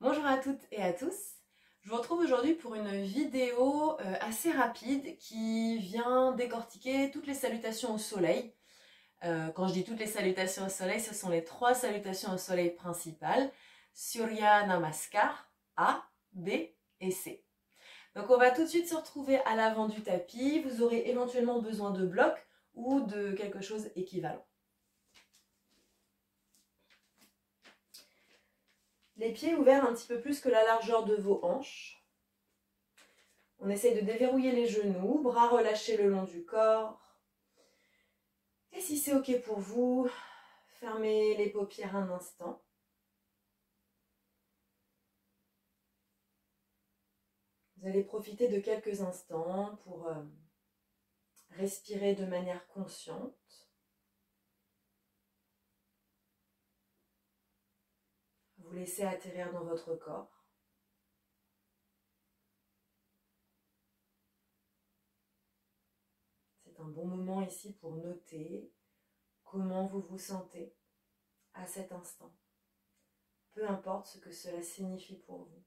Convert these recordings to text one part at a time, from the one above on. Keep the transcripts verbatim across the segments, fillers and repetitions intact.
Bonjour à toutes et à tous, je vous retrouve aujourd'hui pour une vidéo euh, assez rapide qui vient décortiquer toutes les salutations au soleil. Euh, quand je dis toutes les salutations au soleil, ce sont les trois salutations au soleil principales, Surya Namaskar, A, B et C. Donc on va tout de suite se retrouver à l'avant du tapis, vous aurez éventuellement besoin de blocs ou de quelque chose équivalent. Les pieds ouverts un petit peu plus que la largeur de vos hanches. On essaye de déverrouiller les genoux, bras relâchés le long du corps. Et si c'est ok pour vous, fermez les paupières un instant. Vous allez profiter de quelques instants pour euh, respirer de manière consciente. Vous laissez atterrir dans votre corps. C'est un bon moment ici pour noter comment vous vous sentez à cet instant. Peu importe ce que cela signifie pour vous.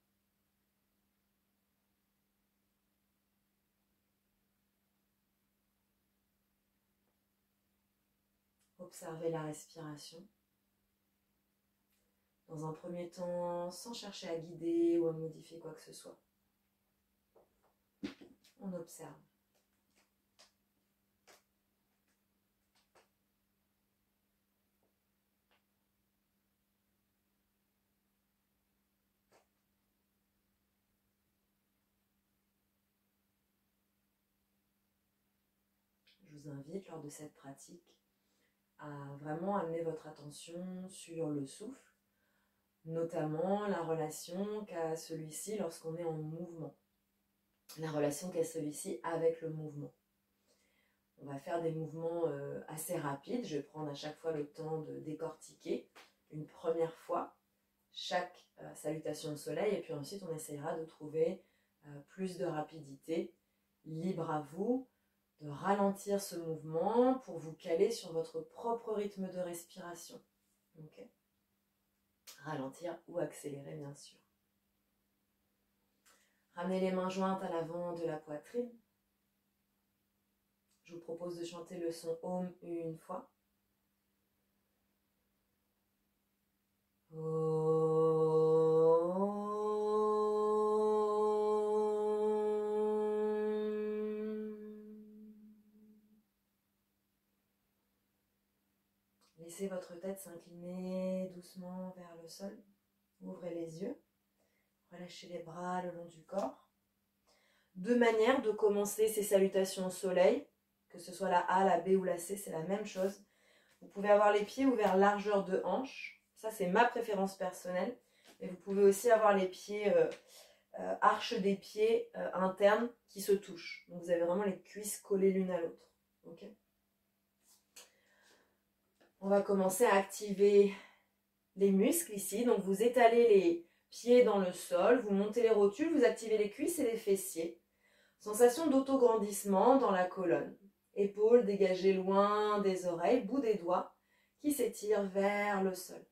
Observez la respiration. Dans un premier temps, sans chercher à guider ou à modifier quoi que ce soit. On observe. Je vous invite lors de cette pratique à vraiment amener votre attention sur le souffle, notamment la relation qu'a celui-ci lorsqu'on est en mouvement, la relation qu'a celui-ci avec le mouvement. On va faire des mouvements euh, assez rapides, je vais prendre à chaque fois le temps de décortiquer une première fois chaque euh, salutation au soleil et puis ensuite on essayera de trouver euh, plus de rapidité, libre à vous de ralentir ce mouvement pour vous caler sur votre propre rythme de respiration. Okay. Ralentir ou accélérer bien sûr. Ramenez les mains jointes à l'avant de la poitrine. Je vous propose de chanter le son Om une fois. Laissez votre tête s'incliner doucement vers le sol. Ouvrez les yeux. Relâchez les bras le long du corps. Deux manières de commencer ces salutations au soleil, que ce soit la A, la B ou la C, c'est la même chose. Vous pouvez avoir les pieds ouverts largeur de hanche. Ça, c'est ma préférence personnelle. Mais vous pouvez aussi avoir les pieds, euh, euh, arches des pieds euh, internes qui se touchent. Donc, vous avez vraiment les cuisses collées l'une à l'autre. Okay. On va commencer à activer les muscles ici. Donc, vous étalez les pieds dans le sol, vous montez les rotules, vous activez les cuisses et les fessiers. Sensation d'autograndissement dans la colonne. Épaules dégagées loin des oreilles, bout des doigts qui s'étirent vers le sol.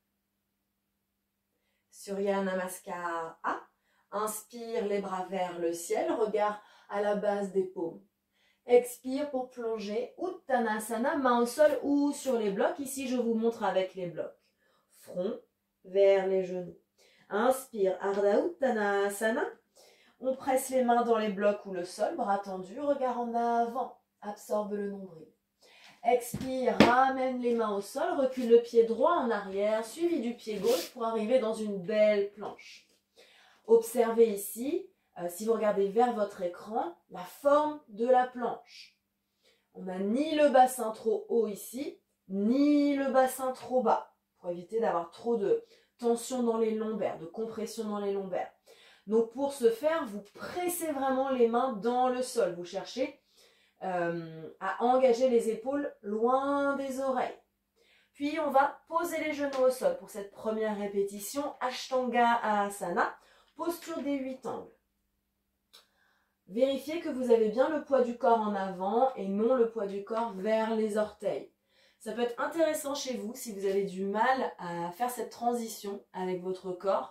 Surya Namaskar A. Inspire les bras vers le ciel, regard à la base des paumes. Expire pour plonger. Uttanasana, main au sol ou sur les blocs. Ici, je vous montre avec les blocs. Front vers les genoux. Inspire, Ardha Uttanasana. On presse les mains dans les blocs ou le sol, bras tendus, regard en avant. Absorbe le nombril. Expire, ramène les mains au sol, recule le pied droit en arrière, suivi du pied gauche pour arriver dans une belle planche. Observez ici, euh, si vous regardez vers votre écran, la forme de la planche. On n'a ni le bassin trop haut ici, ni le bassin trop bas, pour éviter d'avoir trop de tension dans les lombaires, de compression dans les lombaires. Donc pour ce faire, vous pressez vraiment les mains dans le sol. Vous cherchez euh, à engager les épaules loin des oreilles. Puis on va poser les genoux au sol pour cette première répétition. Ashtanga Asana, posture des huit angles. Vérifiez que vous avez bien le poids du corps en avant et non le poids du corps vers les orteils. Ça peut être intéressant chez vous si vous avez du mal à faire cette transition avec votre corps.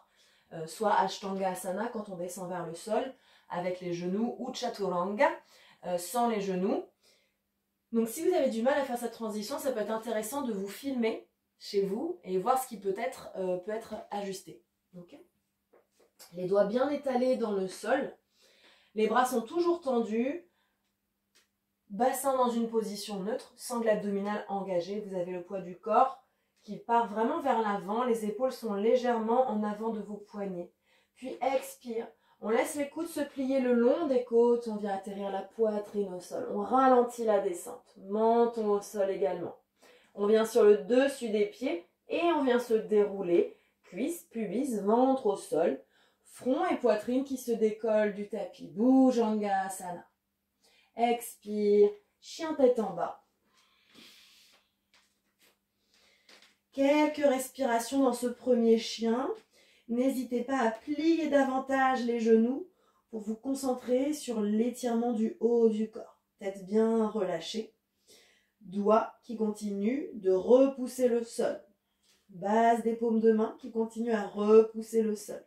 euh, soit Ashtangasana quand on descend vers le sol avec les genoux, ou Chaturanga euh, sans les genoux. Donc si vous avez du mal à faire cette transition, ça peut être intéressant de vous filmer chez vous et voir ce qui peut être, euh, peut être ajusté. Okay. Les doigts bien étalés dans le sol, les bras sont toujours tendus, bassin dans une position neutre, sangle abdominale engagée, vous avez le poids du corps qui part vraiment vers l'avant, les épaules sont légèrement en avant de vos poignets. Puis expire, on laisse les coudes se plier le long des côtes, on vient atterrir la poitrine au sol, on ralentit la descente, menton au sol également. On vient sur le dessus des pieds et on vient se dérouler, cuisses, pubis, ventre au sol, front et poitrine qui se décollent du tapis, Bhujangasana. Expire, chien tête en bas. Quelques respirations dans ce premier chien. N'hésitez pas à plier davantage les genoux pour vous concentrer sur l'étirement du haut du corps. Tête bien relâchée. Doigts qui continuent de repousser le sol. Base des paumes de main qui continuent à repousser le sol.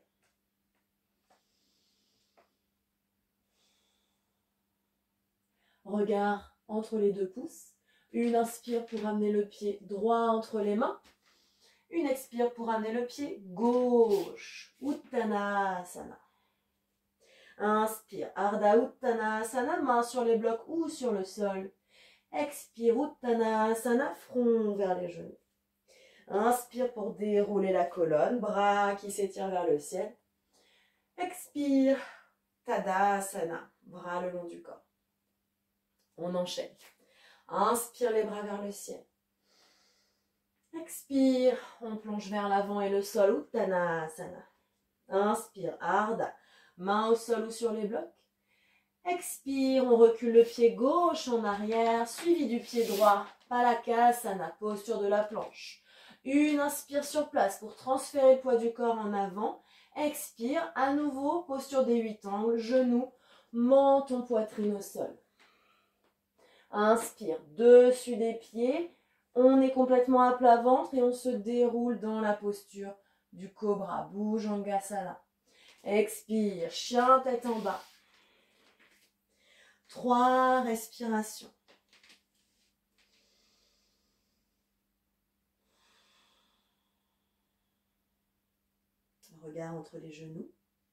Regard entre les deux pouces. Une inspire pour amener le pied droit entre les mains. Une expire pour amener le pied gauche. Uttanasana. Inspire. Ardha Uttanasana. Main sur les blocs ou sur le sol. Expire. Uttanasana. Front vers les genoux. Inspire pour dérouler la colonne. Bras qui s'étirent vers le ciel. Expire. Tadasana. Bras le long du corps. On enchaîne. Inspire les bras vers le ciel. Expire, on plonge vers l'avant et le sol, Uttanasana. Inspire, Ardha, main au sol ou sur les blocs. Expire, on recule le pied gauche en arrière, suivi du pied droit, Palakasana, posture de la planche. Une inspire sur place pour transférer le poids du corps en avant. Expire, à nouveau, posture des huit angles, genoux, menton, poitrine au sol. Inspire, dessus des pieds, on est complètement à plat ventre et on se déroule dans la posture du cobra, Bhujangasana. Expire, chien tête en bas. Trois respirations. Regard entre les genoux.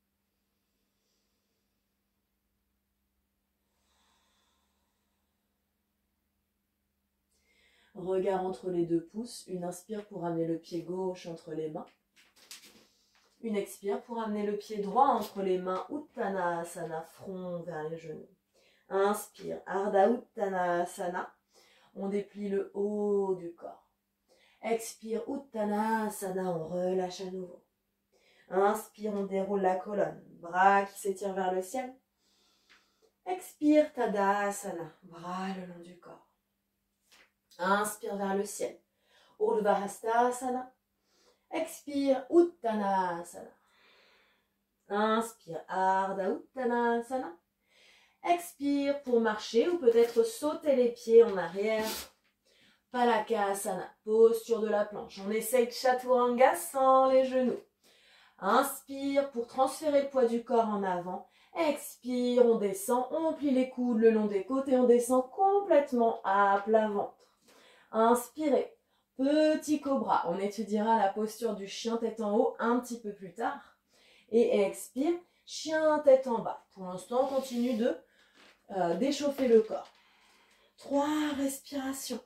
Regard entre les deux pouces, une inspire pour amener le pied gauche entre les mains. Une expire pour amener le pied droit entre les mains, Uttanasana, front vers les genoux. Inspire, Ardha Uttanasana, on déplie le haut du corps. Expire, Uttanasana, on relâche à nouveau. Inspire, on déroule la colonne, bras qui s'étirent vers le ciel. Expire, Tadasana, bras le long du corps. Inspire vers le ciel. Urdhva Hastasana. Expire, Uttanasana. Inspire, Ardha Uttanasana. Expire pour marcher ou peut-être sauter les pieds en arrière. Palakasana, posture de la planche. On essaye Chaturanga sans les genoux. Inspire pour transférer le poids du corps en avant. Expire, on descend, on plie les coudes le long des côtes et on descend complètement à plat ventre. Inspirez, petit cobra. On étudiera la posture du chien tête en haut un petit peu plus tard. Et expire, chien tête en bas. Pour l'instant, on continue de euh, d'échauffer le corps. Trois respirations.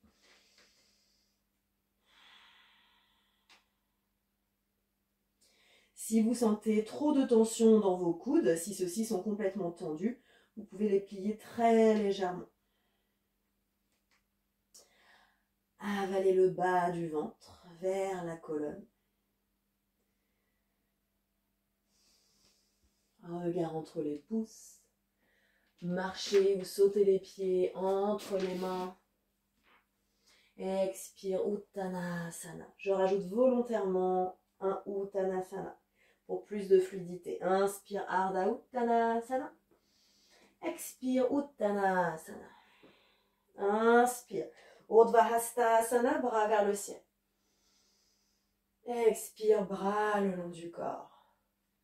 Si vous sentez trop de tension dans vos coudes, si ceux-ci sont complètement tendus, vous pouvez les plier très légèrement. Avalez le bas du ventre vers la colonne. Regard entre les pouces. Marchez ou sautez les pieds entre les mains. Expire, Uttanasana. Je rajoute volontairement un Uttanasana pour plus de fluidité. Inspire, Ardha Uttanasana. Expire, Uttanasana. Inspire. Urdhva Hastasana, bras vers le ciel. Expire, bras le long du corps.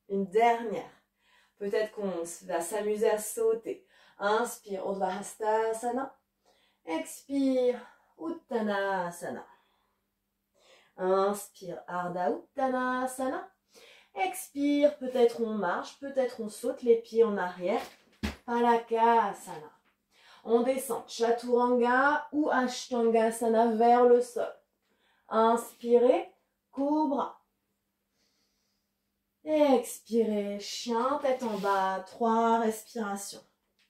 Une dernière. Peut-être qu'on va s'amuser à sauter. Inspire, Urdhva Hastasana. Expire, Uttanasana. Inspire, Ardha Uttanasana. Expire, peut-être on marche, peut-être on saute les pieds en arrière. Palakasana. On descend, Chaturanga ou Ashtangasana vers le sol. Inspirez, Cobra. Expirez, chien, tête en bas, trois respirations.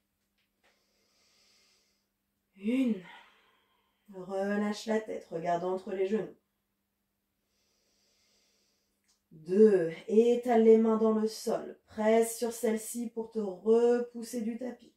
Une. Relâche la tête, regarde entre les genoux. Deux. Étale les mains dans le sol. Presse sur celle-ci pour te repousser du tapis.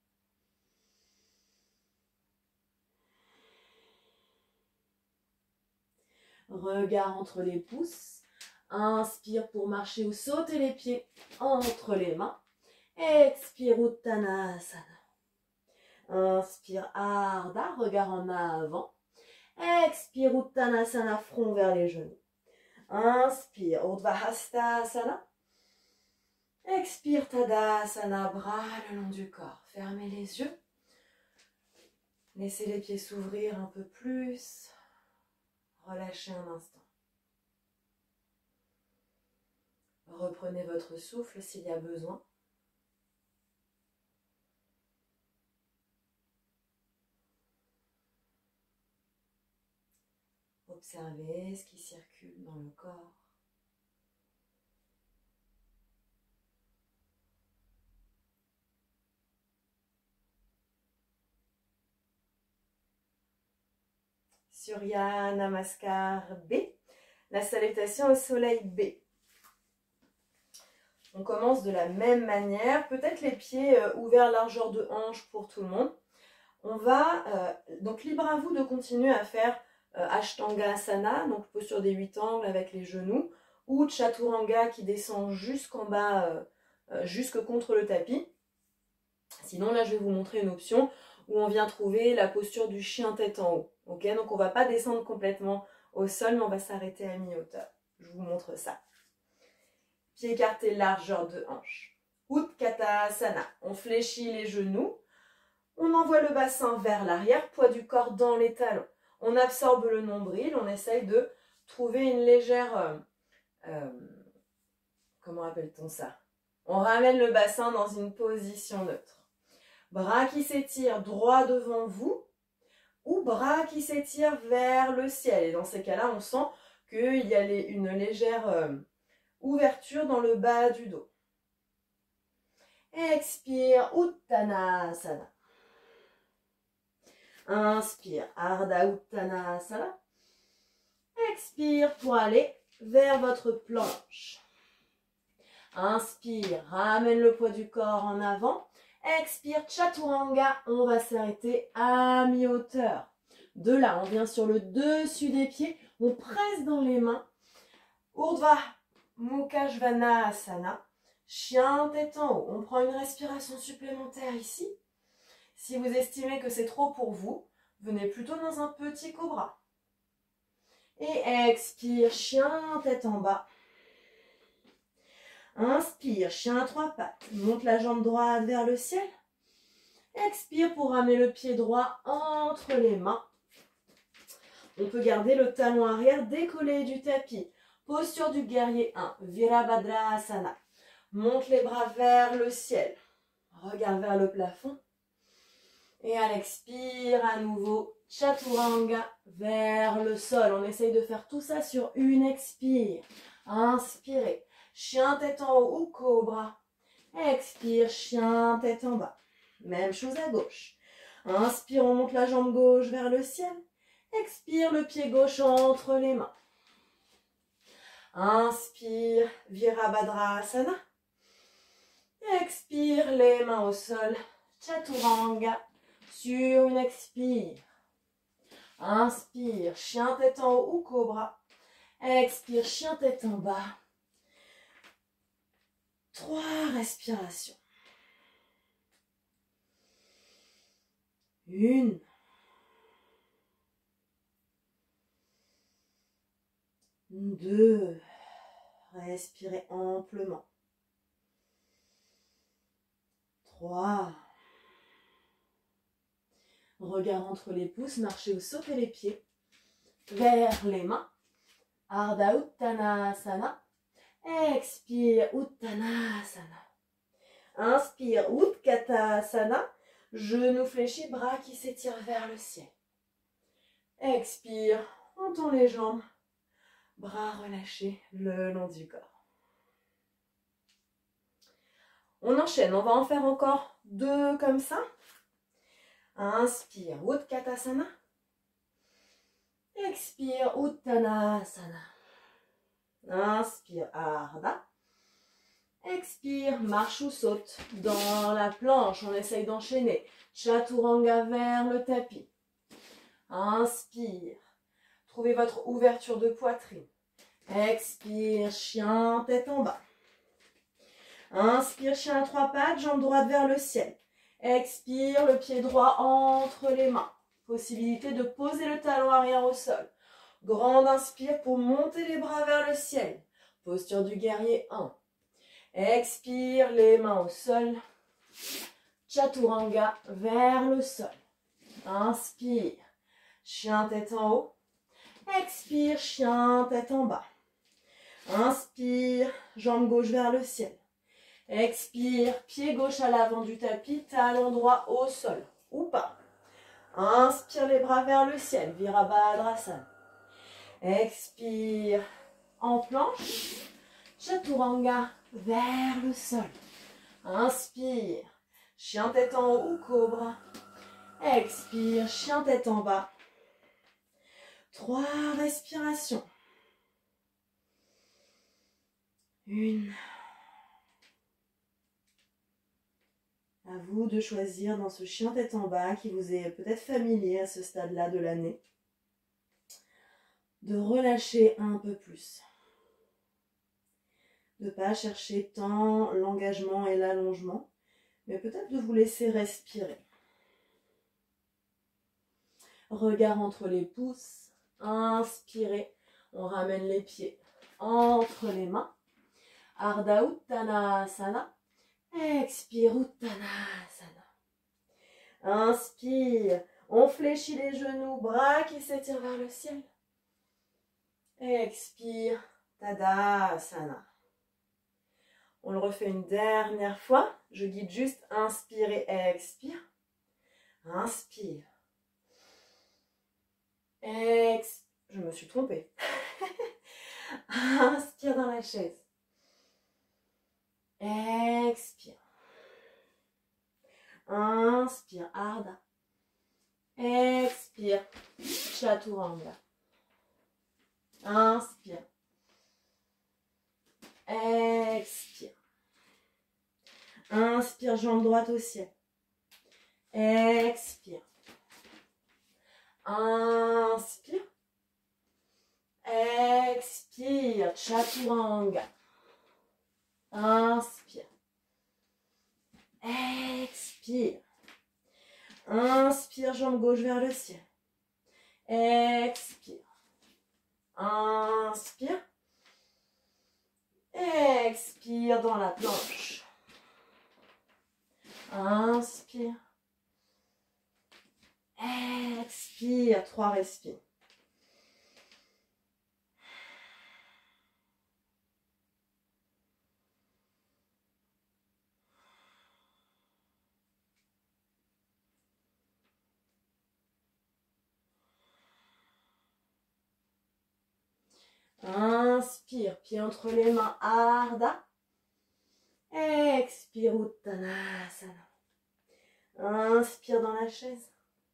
Regard entre les pouces. Inspire pour marcher ou sauter les pieds entre les mains. Expire, Uttanasana. Inspire, Ardha, regard en avant. Expire, Uttanasana, front vers les genoux. Inspire, Urdhva Hastasana. Expire, Tadasana, bras le long du corps. Fermez les yeux. Laissez les pieds s'ouvrir un peu plus. Relâchez un instant. Reprenez votre souffle s'il y a besoin. Observez ce qui circule dans le corps. Surya Namaskar B, la salutation au soleil B. On commence de la même manière, peut-être les pieds euh, ouverts largeur de hanche pour tout le monde. On va, euh, donc libre à vous de continuer à faire euh, Ashtangasana, donc posture des huit angles avec les genoux, ou Chaturanga qui descend jusqu'en bas, euh, euh, jusque contre le tapis. Sinon là je vais vous montrer une option où on vient trouver la posture du chien tête en haut. Okay, donc on ne va pas descendre complètement au sol, mais on va s'arrêter à mi-hauteur. Je vous montre ça. Pieds écartés, largeur de hanche. Utkatasana. On fléchit les genoux. On envoie le bassin vers l'arrière, poids du corps dans les talons. On absorbe le nombril. On essaye de trouver une légère... Euh, euh, comment appelle-t-on ça? On ramène le bassin dans une position neutre. Bras qui s'étirent droit devant vous. Ou bras qui s'étirent vers le ciel. Et dans ces cas-là, on sent qu'il y a les, une légère euh, ouverture dans le bas du dos. Expire, Uttanasana. Inspire, Ardha Uttanasana. Expire pour aller vers votre planche. Inspire, ramène le poids du corps en avant. Expire, Chaturanga, on va s'arrêter à mi-hauteur. De là, on vient sur le dessus des pieds, on presse dans les mains. Urdhva Mukha Svanasana, chien tête en haut. On prend une respiration supplémentaire ici. Si vous estimez que c'est trop pour vous, venez plutôt dans un petit cobra. Et expire, chien tête en bas. Inspire, chien à trois pattes. Monte la jambe droite vers le ciel. Expire pour ramener le pied droit entre les mains. On peut garder le talon arrière décollé du tapis. Posture du guerrier un. Virabhadrasana. Monte les bras vers le ciel. Regarde vers le plafond. Et à l'expire, à nouveau, Chaturanga vers le sol. On essaye de faire tout ça sur une expire. Inspirez. Chien tête en haut ou cobra. Expire, chien tête en bas. Même chose à gauche. Inspire, on monte la jambe gauche vers le ciel. Expire, le pied gauche entre les mains. Inspire, Virabhadrasana. Expire, les mains au sol. Chaturanga sur une expire. Inspire, chien tête en haut ou cobra. Expire, chien tête en bas. Trois respirations. Une. Deux. Respirez amplement. trois. Regard entre les pouces, marchez ou sautez les pieds vers les mains. Ardha Uttanasana. Expire, Uttanasana. Inspire, Utkatasana. Genou fléchi, bras qui s'étirent vers le ciel. Expire, on tend les jambes. Bras relâchés le long du corps. On enchaîne, on va en faire encore deux comme ça. Inspire, Utkatasana. Expire, Uttanasana. Inspire, Ardha. Expire, marche ou saute dans la planche. On essaye d'enchaîner. Chaturanga vers le tapis. Inspire. Trouvez votre ouverture de poitrine. Expire, chien, tête en bas. Inspire, chien à trois pattes, jambe droite vers le ciel. Expire, le pied droit entre les mains. Possibilité de poser le talon arrière au sol. Grande inspire pour monter les bras vers le ciel. Posture du guerrier un. Expire, les mains au sol. Chaturanga vers le sol. Inspire, chien tête en haut. Expire, chien tête en bas. Inspire, jambe gauche vers le ciel. Expire, pied gauche à l'avant du tapis, talon droit au sol. Ou pas. Inspire les bras vers le ciel, Virabhadrasana. Expire, en planche. Chaturanga vers le sol. Inspire, chien tête en haut ou cobra. Expire, chien tête en bas. Trois respirations. Une. À vous de choisir dans ce chien tête en bas qui vous est peut-être familier à ce stade-là de l'année, de relâcher un peu plus. De ne pas chercher tant l'engagement et l'allongement, mais peut-être de vous laisser respirer. Regard entre les pouces, inspirez, on ramène les pieds entre les mains. Ardha Uttanasana, expire Uttanasana. Inspire, on fléchit les genoux, bras qui s'étirent vers le ciel. Expire, Tadasana. On le refait une dernière fois. Je guide juste inspire et expire. Inspire. Expire. Je me suis trompée. Inspire dans la chaise. Expire. Inspire, Ardha. Expire, Chaturanga. Inspire. Expire. Inspire, jambe droite au ciel. Expire. Inspire. Expire, Chaturanga. Inspire. Expire. Inspire, jambe gauche vers le ciel. Expire. Inspire. Expire dans la planche. Inspire. Expire. Trois respires. Inspire, pied entre les mains, Ardha. Expire, Uttanasana. Inspire dans la chaise.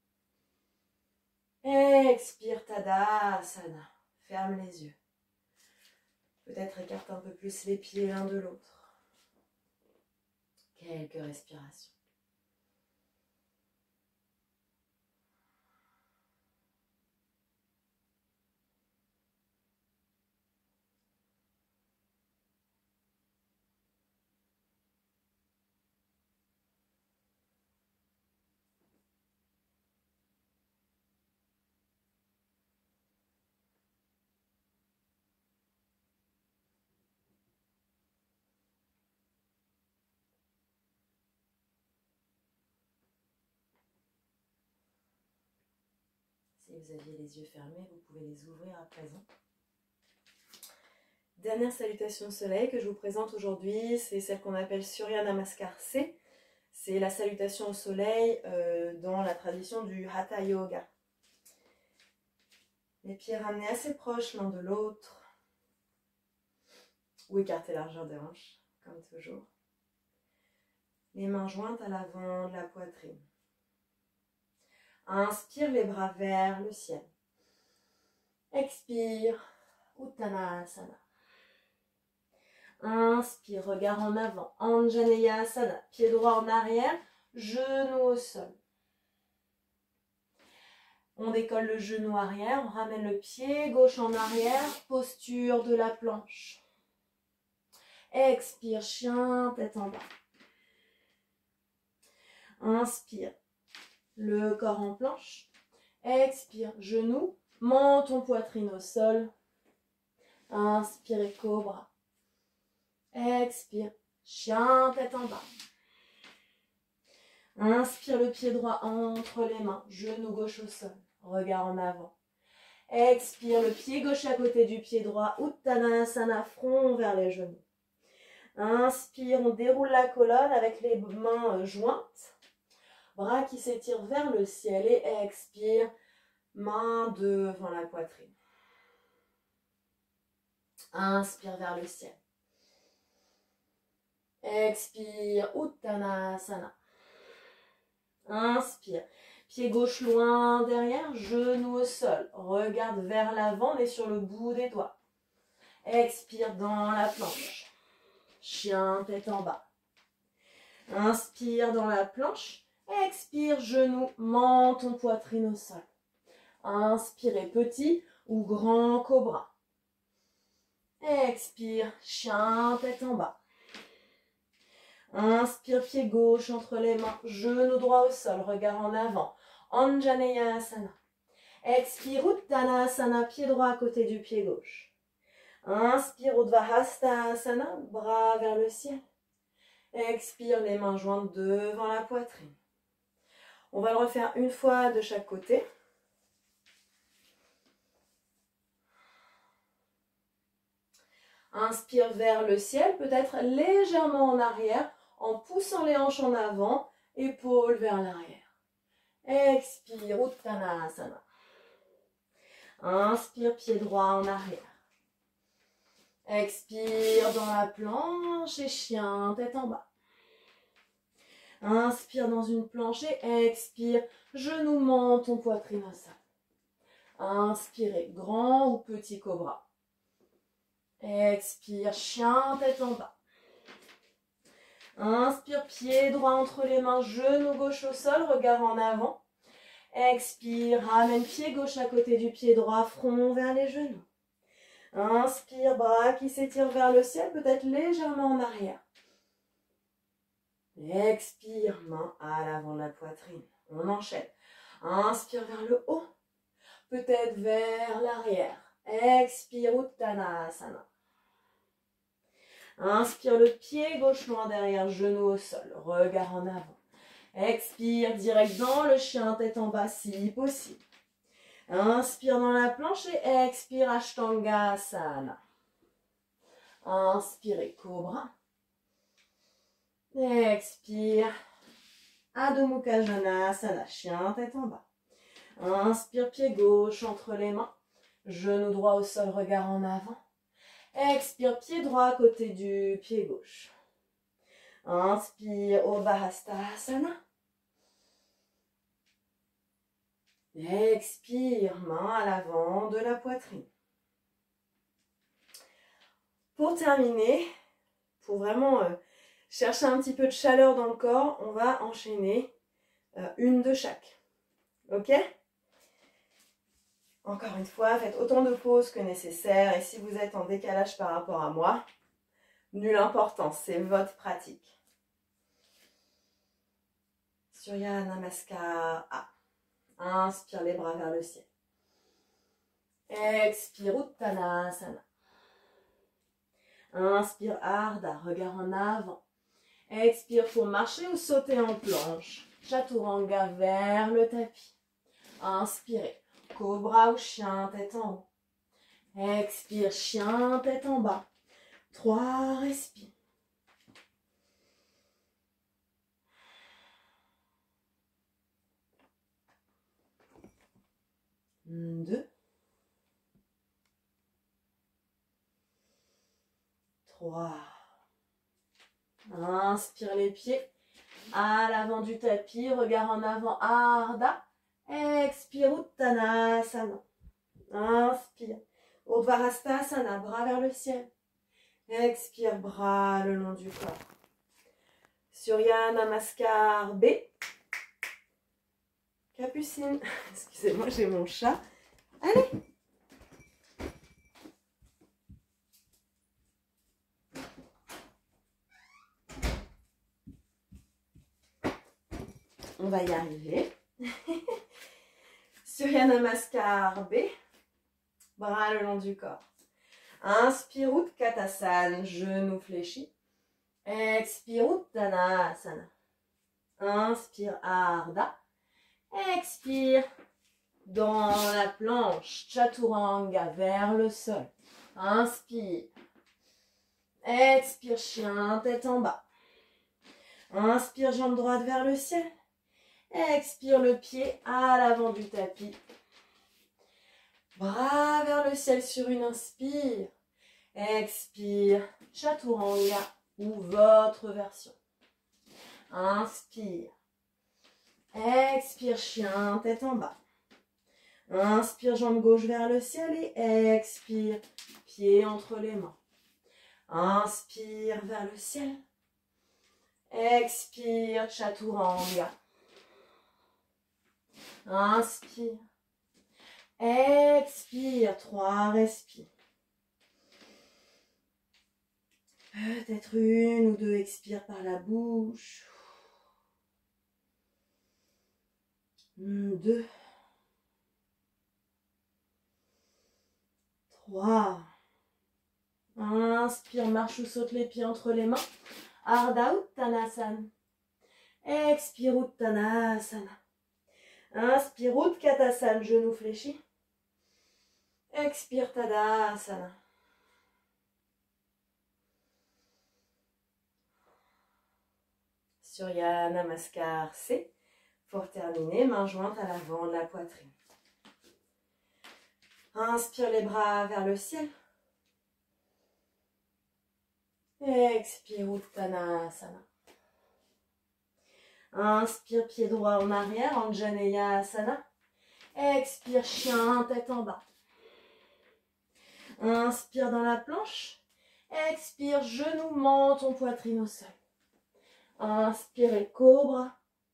Expire, Tadasana. Ferme les yeux. Peut-être écarte un peu plus les pieds l'un de l'autre. Quelques respirations. vous aviez les yeux fermés, vous pouvez les ouvrir à présent. Dernière salutation au soleil que je vous présente aujourd'hui, c'est celle qu'on appelle Surya Namaskar C. C'est la salutation au soleil euh, dans la tradition du Hatha Yoga. Les pieds ramenés assez proches l'un de l'autre. Ou écarter largeur des hanches, comme toujours. Les mains jointes à l'avant de la poitrine. Inspire les bras vers le ciel. Expire, Uttanasana. Inspire, regard en avant, Anjaneyasana, pied droit en arrière, genou au sol. On décolle le genou arrière, on ramène le pied gauche en arrière, posture de la planche. Expire, chien, tête en bas. Inspire, le corps en planche. Expire, genou, menton, poitrine au sol. Inspire, cobra. Expire, chien, tête en bas. Inspire, le pied droit entre les mains, genou gauche au sol, regard en avant. Expire, le pied gauche à côté du pied droit, Uttanasana, front vers les genoux. Inspire, on déroule la colonne avec les mains jointes, bras qui s'étirent vers le ciel et expire, main devant la poitrine. Inspire vers le ciel. Expire, Uttanasana. Inspire, pied gauche loin derrière, genou au sol. Regarde vers l'avant, on est sur le bout des doigts. Expire dans la planche. Chien, tête en bas. Inspire dans la planche. Expire, genou, menton, poitrine au sol. Inspirez, petit ou grand cobra. Expire, chien, tête en bas. Inspire, pied gauche entre les mains, genou droit au sol, regard en avant. Anjaneyasana. Expire, Uttanasana, pied droit à côté du pied gauche. Inspire, Urdhva-hastasana, bras vers le ciel. Expire, les mains jointes devant la poitrine. On va le refaire une fois de chaque côté. Inspire vers le ciel, peut-être légèrement en arrière, en poussant les hanches en avant, épaules vers l'arrière. Expire, Uttanasana. Inspire, pied droit en arrière. Expire dans la planche et chien, tête en bas. Inspire dans une planche et expire, genou, menton, poitrine au sol. Inspirez, grand ou petit cobra. Expire, chien, tête en bas. Inspire, pied droit entre les mains, genou gauche au sol, regard en avant. Expire, ramène pied gauche à côté du pied droit, front vers les genoux. Inspire, bras qui s'étirent vers le ciel, peut-être légèrement en arrière. Expire, main à l'avant de la poitrine. On enchaîne. Inspire vers le haut, peut-être vers l'arrière. Expire, Uttanasana. Inspire, le pied gauche loin derrière, genou au sol, regard en avant. Expire, direct dans le chien, tête en bas si possible. Inspire dans la planche et expire, Ashtangasana. Inspirez, cobra. Expire, Adho Mukha Svanasana, chien, tête en bas. Inspire, pied gauche entre les mains. Genou droit au sol, regard en avant. Expire, pied droit à côté du pied gauche. Inspire, Urdhva-hastasana. Expire, main à l'avant de la poitrine. Pour terminer, pour vraiment euh, chercher un petit peu de chaleur dans le corps, on va enchaîner euh, une de chaque. Ok ? Encore une fois, faites autant de pauses que nécessaire. Et si vous êtes en décalage par rapport à moi, nulle importance, c'est votre pratique. Surya Namaskar A. Inspire les bras vers le ciel. Expire Uttanasana. Inspire Ardha, regard en avant. Expire pour marcher ou sauter en planche. Chaturanga vers le tapis. Inspirez. cobra ou chien, tête en haut. Expire, chien, tête en bas. Trois, respire. Deux. Trois. Inspire les pieds à l'avant du tapis, regard en avant, Ardha. Expire, Uttanasana. Inspire, Urdhva Hastasana, bras vers le ciel. Expire, bras le long du corps. Surya Namaskar B. Capucine. Excusez-moi, j'ai mon chat. Allez. On va y arriver. Surya Namaskar B. Bras le long du corps. Inspire, Utkatasana, genoux fléchis. Expire, Uttanasana. Inspire, Ardha. Expire, dans la planche, Chaturanga, vers le sol. Inspire. Expire, chien, tête en bas. Inspire, jambe droite vers le ciel. Expire, le pied à l'avant du tapis. Bras vers le ciel sur une inspire. Expire, Chaturanga ou votre version. Inspire. Expire, chien, tête en bas. Inspire, jambe gauche vers le ciel et expire, pied entre les mains. Inspire vers le ciel. Expire, Chaturanga. Inspire. Expire, trois, respire. Peut-être une ou deux expire par la bouche. Deux. Trois. Inspire, marche ou saute les pieds entre les mains. Ardha Uttanasana. Expire, Uttanasana. Inspire, Utkatasana, genoux fléchis. Expire, Tadasana. Surya Namaskar C. Pour terminer, main jointe à l'avant de la poitrine. Inspire les bras vers le ciel. Expire, Uttanasana. Inspire, pied droit en arrière, Anjaneyasana. Expire, chien, tête en bas. Inspire dans la planche. Expire, genou, menton, poitrine au sol. Inspire, cobra.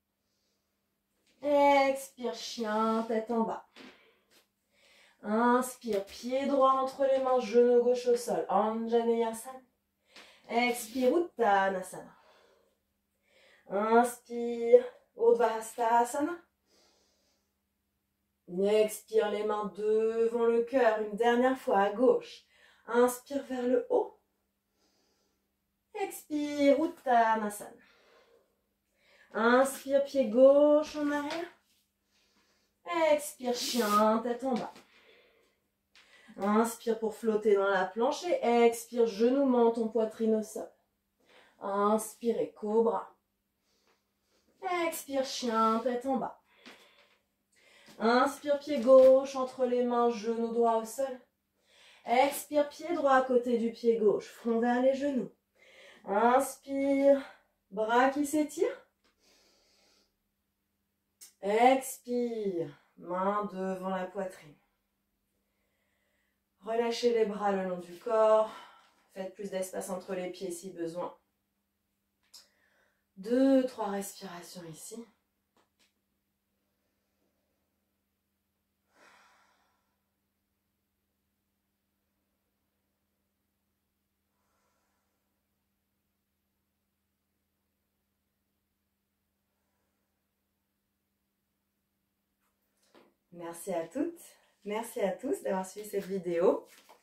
Expire, chien, tête en bas. Inspire, pied droit entre les mains, genou gauche au sol. Anjaneyasana. Expire, Uttanasana. Inspire, Urdhva Hastasana. Expire, les mains devant le cœur, une dernière fois à gauche. Inspire vers le haut. Expire, Uttanasana. Inspire, pied gauche en arrière. Expire, chien, tête en bas. Inspire pour flotter dans la planche et expire, genou, menton, poitrine au sol. Inspire, cobra. Expire, chien, tête en bas. Inspire, pied gauche entre les mains, genou droit au sol. Expire, pied droit à côté du pied gauche, front vers les genoux. Inspire, bras qui s'étirent. Expire, main devant la poitrine. Relâchez les bras le long du corps. Faites plus d'espace entre les pieds si besoin. Deux, trois respirations ici. Merci à toutes, merci à tous d'avoir suivi cette vidéo.